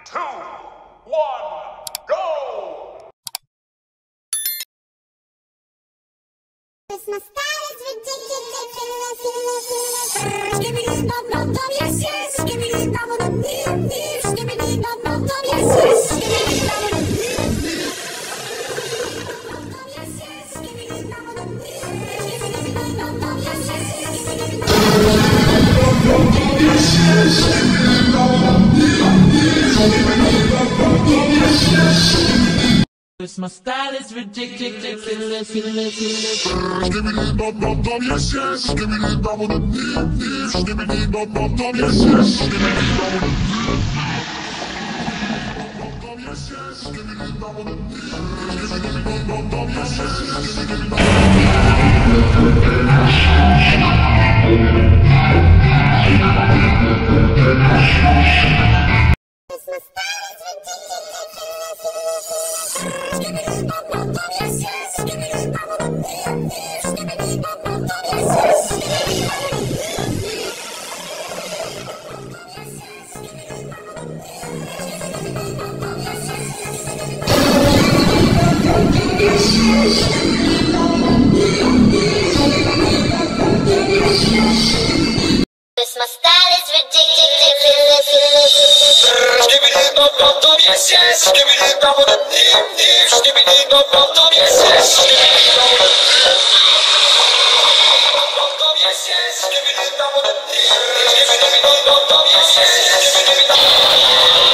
2, 1, go! My style is ridiculous. Give me the bum bum bum, yes yes. Give me the bum bum bum, yes. Give me the bum bum bum, yes yes. Give me the bum bum bum, yes yes. Give me the bum bum bum, yes. Give me the bum bum, yes yes. Give me the bum bum bum, yes yes. Give me the bum bum bum, yes yes. My style is ridiculous. Give me the bum bum bum, yes yes. Give me the bum bum bum, yes. Give me the bum bum bum, yes yes. Give me the bum bum bum, yes yes. Give me the bum bum bum, yes. Give me the bum bum, yes yes. Give me the bum My style is ridiculous. Give me the bum bum bum, yes yes. Give me the bum bum bum, yes. Give me the bum bum bum, yes yes. Give me the bum bum bum, yes yes. Give me the bum bum bum, yes. Give me the bum bum, yes yes. My style is ridiculous. Give me the bum bum bum, yes yes. Give me the bum bum bum, yes. Give me the bum bum bum, yes yes. Give me the bum bum, yes yes. Give me the bum bum, yes. Give me the bum bum, yes yes. Give me the